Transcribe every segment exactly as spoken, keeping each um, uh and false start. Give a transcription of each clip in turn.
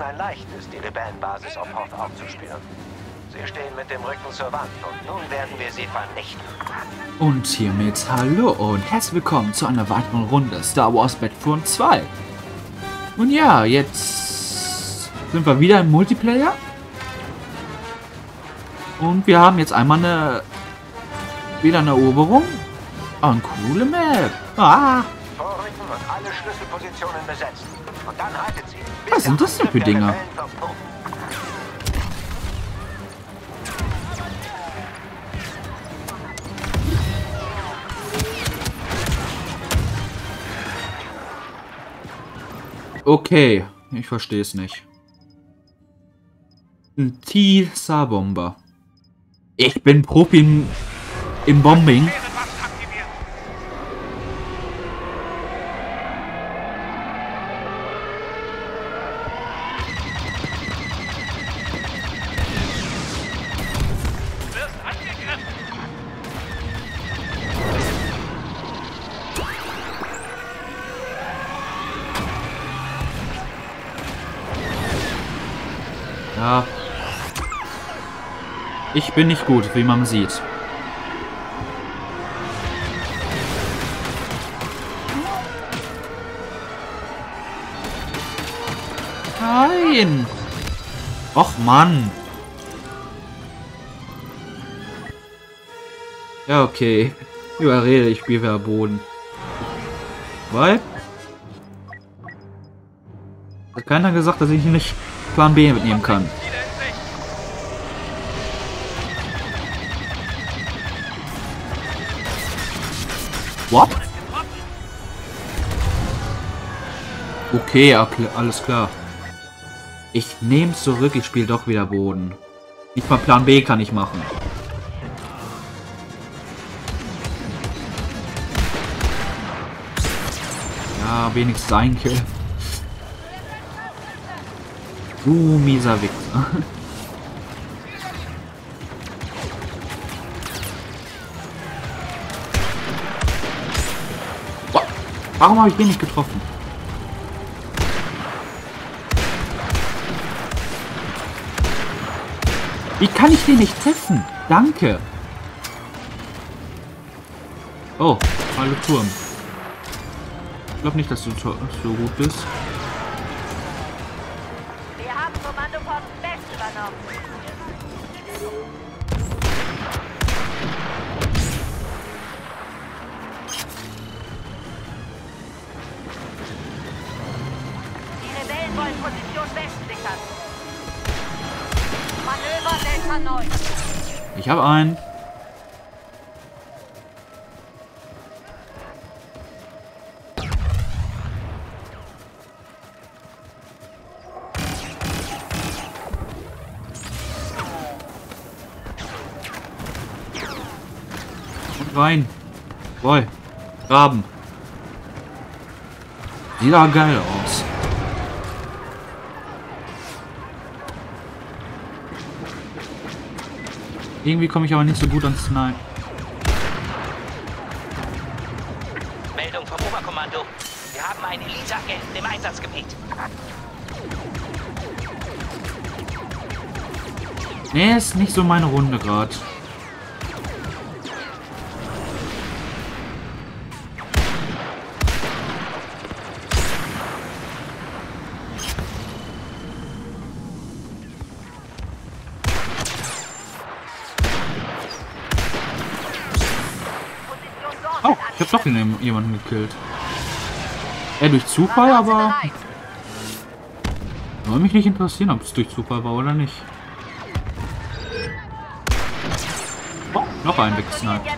ein leichtes, die Rebellenbasis auf Hoth aufzuspüren. Sie stehen mit dem Rücken zur Wand und nun werden wir sie vernichten. Und hiermit hallo und herzlich willkommen zu einer weiteren Runde Star Wars Battlefront zwei. Und ja, jetzt sind wir wieder im Multiplayer. Und wir haben jetzt einmal eine wieder eine Eroberung. Oh, eine coole Map. Ah. Vorrücken und alle Schlüsselpositionen besetzen. Und dann haltet sie. Was sind das denn für Dinger? Okay, ich verstehe es nicht. Ein T-Sar-Bomber. Ich bin Profi im, im Bombing. Ja. Ich bin nicht gut, wie man sieht. Nein! Och Mann! Ja, okay. Überrede, ich spiele wieder Boden. Weil? Hat keiner gesagt, dass ich nicht Plan B mitnehmen kann. What? Okay, alles klar. Ich nehme es zurück, ich spiele doch wieder Boden. Nicht mal Plan B kann ich machen. Ja, wenigstens ein Kill. Du mieser Wichser. Warum habe ich den nicht getroffen? Wie kann ich den nicht treffen? Danke. Oh, hallo Turm. Ich glaube nicht, dass du so gut bist. Wir haben Kommandoposten West übernommen. Die Rebellen wollen Position West sichern. Manöver Delta neun. Ich habe einen. Rein. Boy. Graben. Sieht da geil aus. Irgendwie komme ich aber nicht so gut ans Snipe. Meldung vom Oberkommando. Wir haben einen Elite-Agenten im Einsatzgebiet. Nee, ist nicht so meine Runde gerade. Oh, ich habe doch jemanden gekillt. Ja, durch Zufall, aber... Soll mich nicht interessieren, ob es durch Zufall war oder nicht. Oh, noch ein weggesniped.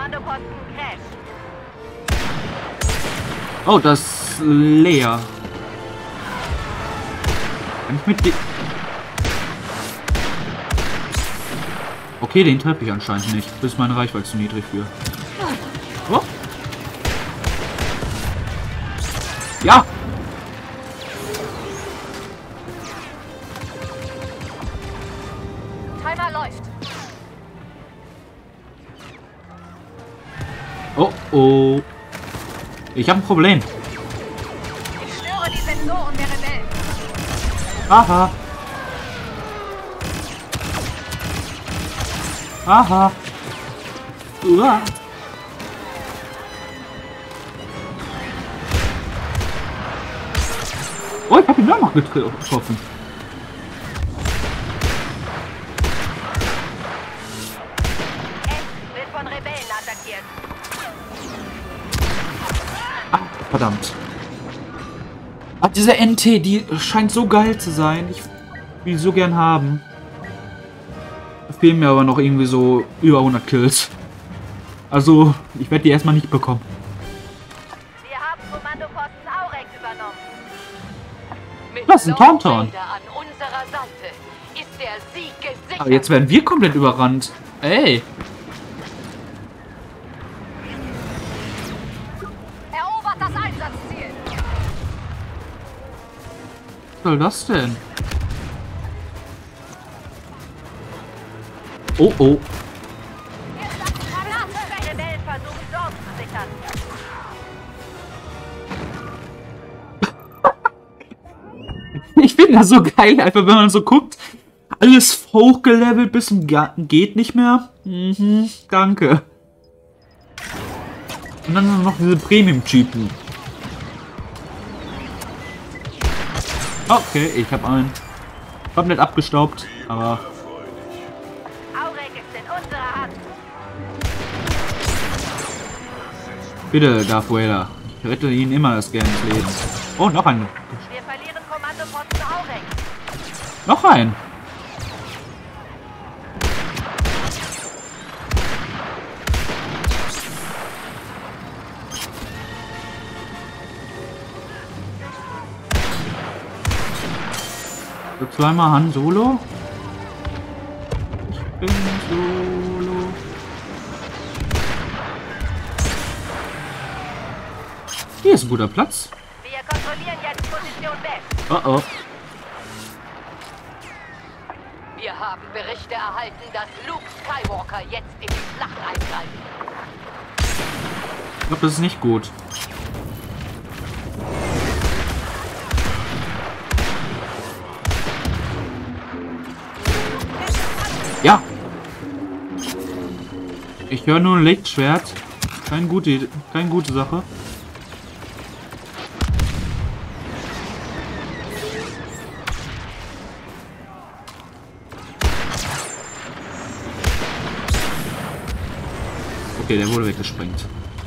Oh, das ist Lea. Kann ich mit die... Okay, den treffe ich anscheinend nicht. Das ist meine Reichweite zu niedrig für. Oh. Ja! Timer läuft. Oh, oh. Ich habe ein Problem. Ich störe die Sensoren der Rebellen. Aha. Aha. Uah. Oh, ich hab ihn da noch getroffen. Es wird von Rebellen attackiert. Ah, verdammt. Ah, diese N T, die scheint so geil zu sein. Ich will die so gern haben. Da fehlen mir aber noch irgendwie so über hundert Kills. Also, ich werde die erstmal nicht bekommen. Wir haben Kommandoposten Aurek übernommen. Mit Das ist ein Tauntaun. Lord Vader an unserer Seite ist der Sieg gesichert. Aber jetzt werden wir komplett überrannt. Ey. Erobert das Einsatzziel. Was soll das denn? Oh, oh. Die Rebellen versuchen Dorf zu sichern. Ich finde das so geil, einfach wenn man so guckt. Alles hochgelevelt bis zum Ga geht nicht mehr. Mhm, danke. Und dann noch diese Premium-Typen. Okay, ich habe einen komplett abgestaubt, aber... Aurek ist in unserer Hand. Bitte, Darth Vader. Ich rette Ihnen immer das gerne ins Leben. Oh, noch ein. Wir verlieren Kommandoposten Aurek. Noch ein. So, zweimal Han Solo. Ich bin Solo. Hier ist ein guter Platz. Wir kontrollieren jetzt Position West. Oh oh. Wir haben Berichte erhalten, dass Luke Skywalker jetzt in die Schlacht eingreift. Ich glaube, das ist nicht gut. Ja. Ich höre nur ein Lichtschwert. Keine gute, keine gute Sache. Okay, der wurde weggesprengt.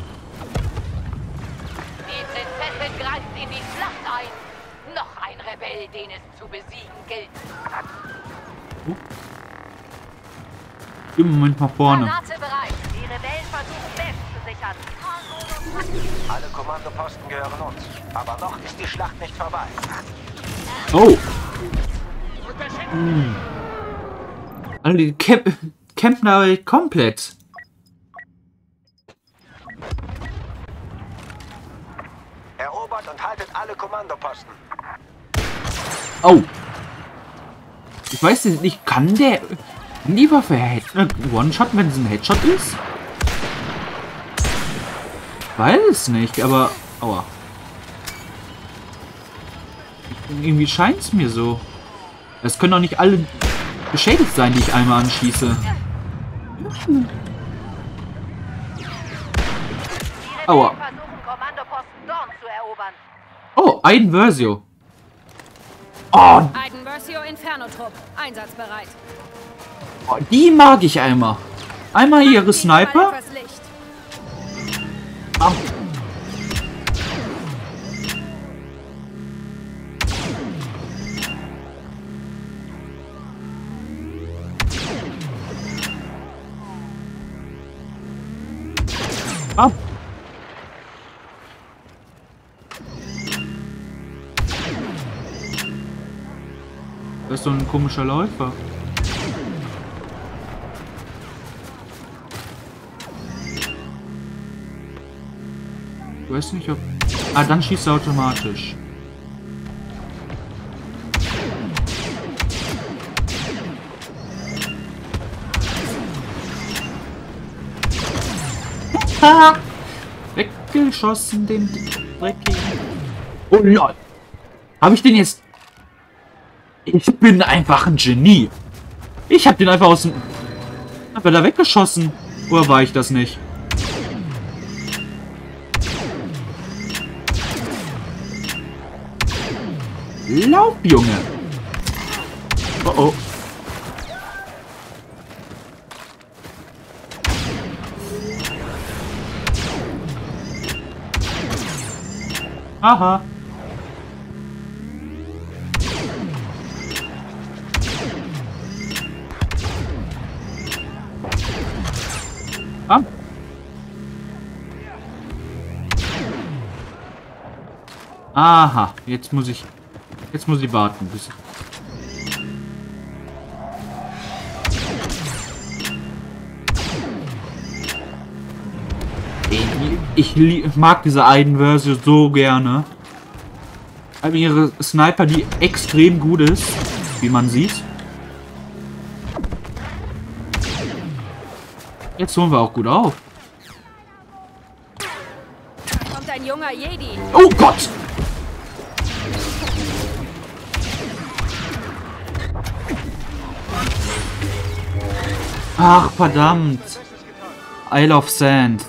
Die Prinzessin greift in die Schlacht ein. Noch ein Rebell, den es zu besiegen gilt. Uh. Im Moment nach vorne. Granate bereit. Die Rebellen versuchen West zu sichern. Alle Kommandoposten gehören uns. Aber noch ist die Schlacht nicht vorbei. Oh. Hm. Alle die camp campen aber komplett. Erobert und haltet alle Kommandoposten. Oh. Ich weiß nicht, kann der... Kann die Waffe Head äh, One-Shot, wenn es ein Headshot ist? Weiß nicht, aber... Aua. Irgendwie scheint es mir so. Es können doch nicht alle beschädigt sein, die ich einmal anschieße. Aua. Versuchen Kommandoposten Dorn zu erobern. Oh, Aiden Versio. Oh, Aiden Versio Inferno-Trupp. Einsatzbereit. oh, die mag ich einmal. Einmal ihre Sniper. Etwas Licht. Ah. Ah. Das ist so ein komischer Läufer. Ich weiß nicht, ob... Ah, dann schießt er automatisch. Ha! Weggeschossen, den dreckigen. Oh lol. Habe ich den jetzt... Ich bin einfach ein Genie. Ich hab den einfach aus dem... Hab er da weggeschossen? Oder war ich das nicht? Lauf, Junge! Oh oh. Aha. Ah. Aha, jetzt muss ich jetzt muss ich warten, bis ich, ich mag diese Aiden-Version so gerne. Aber ihre Sniper, die extrem gut ist, wie man sieht. Jetzt holen wir auch gut auf. Kommt ein junger Jedi. Oh Gott! Ach, verdammt. Isle of Sand.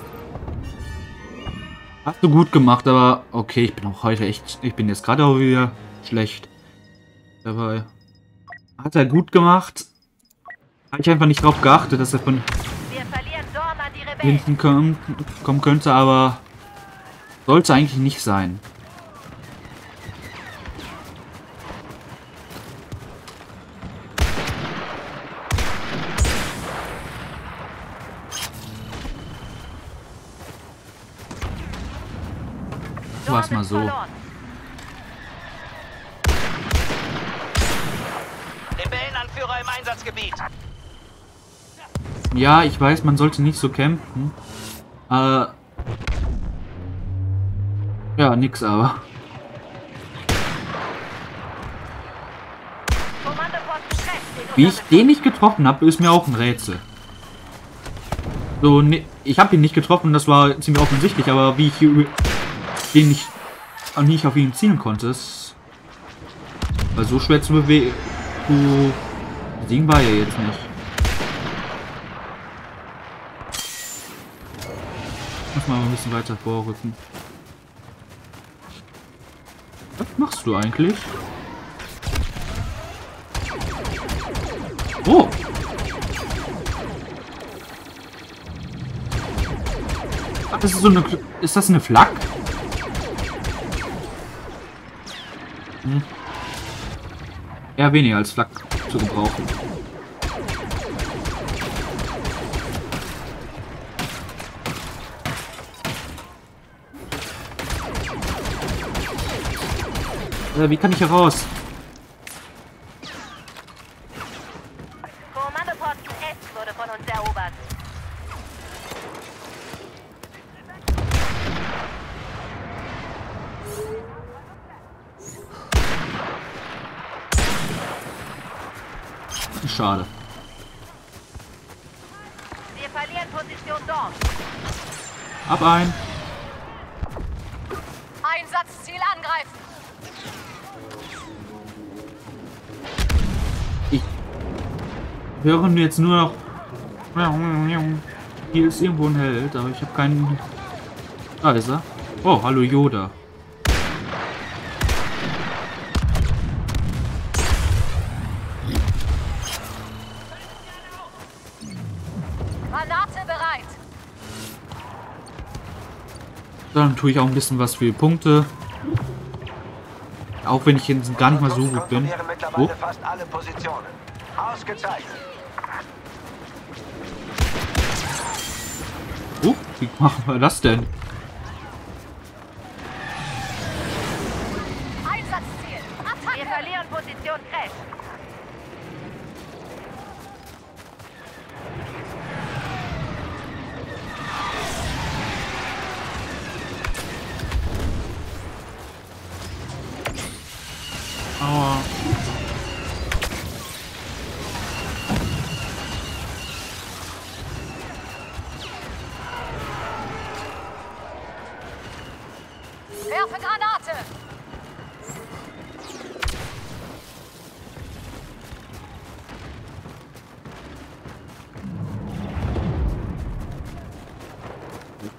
Hast du gut gemacht, aber okay, ich bin auch heute echt... Ich bin jetzt gerade auch wieder schlecht dabei. Hat er gut gemacht. Habe ich einfach nicht drauf geachtet, dass er von hinten kommen, kommen könnte, aber sollte eigentlich nicht sein. War es mal so. Rebellenanführer im Einsatzgebiet. Ja, ich weiß, man sollte nicht so campen. Äh. Ja, nix aber. Wie ich den nicht getroffen habe, ist mir auch ein Rätsel. So, ne, ich habe ihn nicht getroffen, das war ziemlich offensichtlich, aber wie ich hier den nicht, nicht auf ihn zielen konnte, ist war so schwer zu bewegen. Zu besiegen war er jetzt nicht. Muss mal ein bisschen weiter vorrücken. Was machst du eigentlich? Oh! Ach, das ist so eine... Ist das eine Flak? Hm. Eher weniger als Flak zu gebrauchen. Äh, wie kann ich hier raus? Kommandoposten S wurde von uns erobert. Schade. Wir verlieren Position dort. Ab ein. Einsatzziel angreifen. Ich höre jetzt nur noch. Hier ist irgendwo ein Held, aber ich habe keinen. Da ist er. Oh, hallo Yoda. Granate bereit. Dann tue ich auch ein bisschen was für Punkte. Auch wenn ich jetzt gar nicht mal so gut bin. Oh. Fast alle Positionen. Ausgezeichnet. Oh, wie machen wir das denn? Einsatzziel. Attacke. Wir verlieren Position Crash. Aua. Werfe Granate.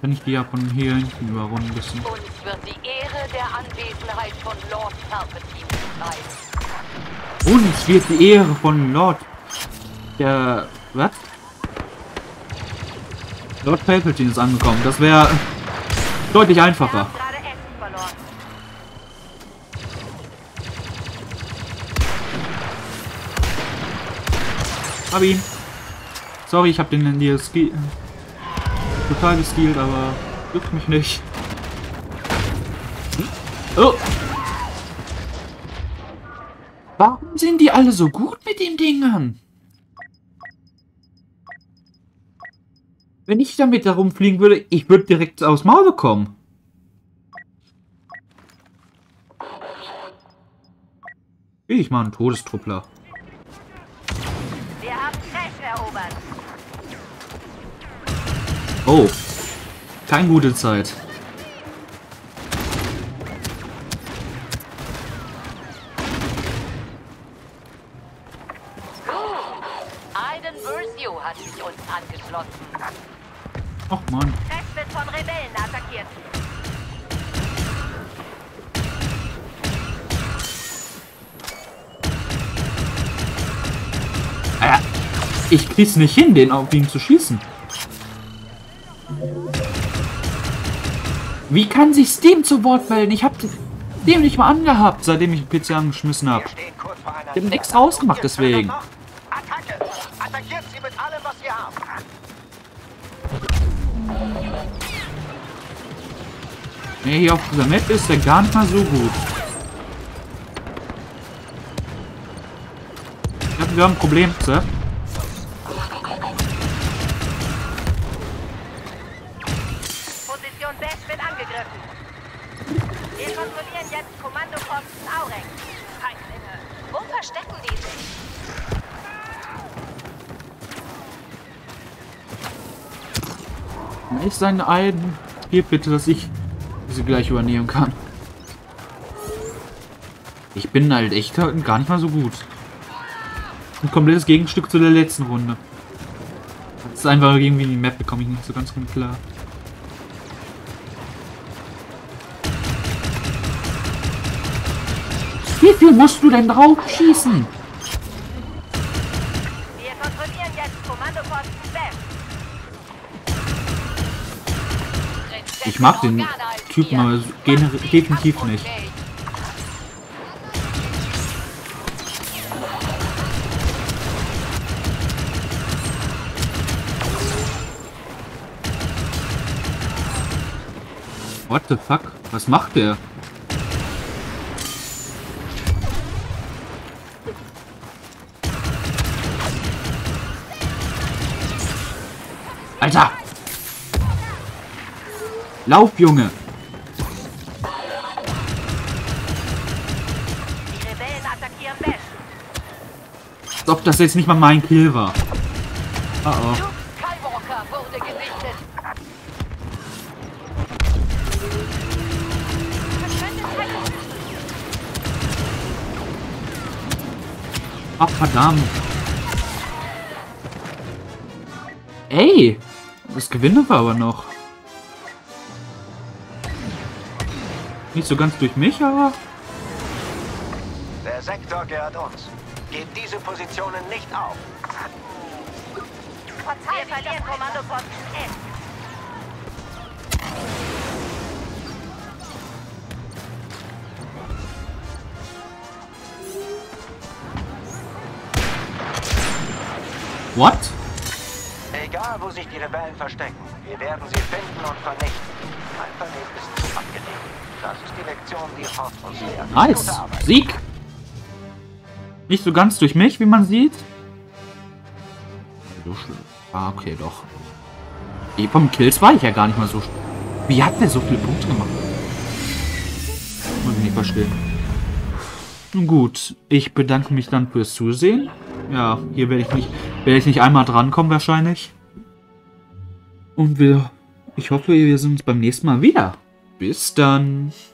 Kann ich die ja von hier hinten überrunden ein bisschen. Uns wird die Ehre der Anwesenheit von Lord Palpatine bleiben. Uns wird die Ehre von Lord... Der... Was? Lord Palpatine ist angekommen. Das wäre deutlich Wir einfacher. haben gerade Essen verloren. Hab ihn. Sorry, ich hab den in dir ski total gestealt, aber juckt mich nicht. Oh. Warum sind die alle so gut mit den Dingern? Wenn ich damit herumfliegen würde, ich würde direkt aufs Maul bekommen. Ich mal einen Todestruppler. Wir haben Crash erobert. Oh. Keine gute Zeit. Aiden Versio hat sich uns angeschlossen. Ach man. Crash wird von Rebellen attackiert. Ah, ich krieg's nicht hin, den auf ihn zu schießen. Wie kann sich Steam zu Wort melden? Ich hab dem nicht mal angehabt, seitdem ich den P C angeschmissen habe. Wir stehen kurz vor einer Ich hab nichts Niederlage. rausgemacht Und ihr deswegen. könnt noch Attacke! Attackiert sie mit allem, was ihr habt! Nee, hier auf dieser Map ist der gar nicht mal so gut. Ich glaube, wir haben ein Problem, Sir. Position West wird angegriffen. Wir kontrollieren jetzt Kommandoposten Aurek. Feindlinge. Wo verstecken die sich? Ist seine Eiden. Hier bitte, dass ich diese gleich übernehmen kann. Ich bin halt echt gar nicht mal so gut. Ein komplettes Gegenstück zu der letzten Runde. Das ist einfach irgendwie die Map, bekomme ich nicht so ganz klar. Wie viel musst du denn drauf schießen? Wir kontrollieren jetzt Kommandoposten West. Ich mag den Typen aber so definitiv nicht. What the fuck? Was macht der? Alter! Lauf, Junge! Die Rebellen attackieren West. Als ob das jetzt nicht mal mein Kill war. Oh oh. Luke Skywalker wurde gesichtet. Ach, verdammt. Ey! Das gewinnen wir aber noch. Nicht so ganz durch mich, aber... Der Sektor gehört uns. Gebt diese Positionen nicht auf. Wir verlieren Kommandoposten S. What? Egal, wo sich die Rebellen verstecken, wir werden sie finden und vernichten. Mein Planet ist zu abgelegen. Das ist die Lektion, die Hort uns lehrt. Nice. Gute Arbeit. Sieg. Nicht so ganz durch mich, wie man sieht. So schlimm. Ah, okay, doch. Eh, vom Kills war ich ja gar nicht mal so... Wie hat der so viele Punkte gemacht? Muss ich nicht verstehen. Nun gut, ich bedanke mich dann fürs Zusehen. Ja, hier werde ich nicht, werde ich nicht einmal drankommen wahrscheinlich. Und wir... Ich hoffe, wir sehen uns beim nächsten Mal wieder. Bis dann.